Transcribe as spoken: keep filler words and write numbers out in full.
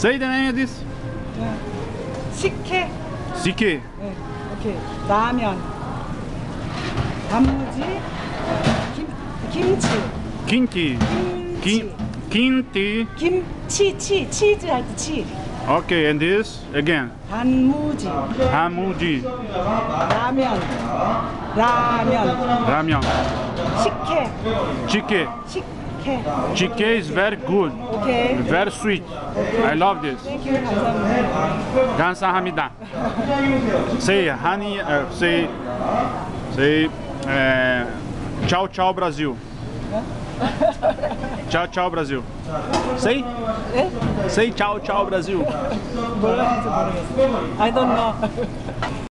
Say the name of this. 식혜. 식혜. 네, 오케이. 라면. 단무지. 김 김치. 김치. 김치. 김치. 김치 치 치즈 할 때 치. Okay, and this again. 단무지. 단무지. 라면. 라면. 라면. 식혜. 식혜. 식혜. Chicken is very good. Okay. Very sweet. I love this. Thank you. 감사합니다. 감사합니다. Say honey. Uh, say say. Uh, tchau tchau Brasil. Tchau tchau Brasil. Say. 예? Say tchau tchau Brasil. 뭐라는지 모르겠어. I don't know.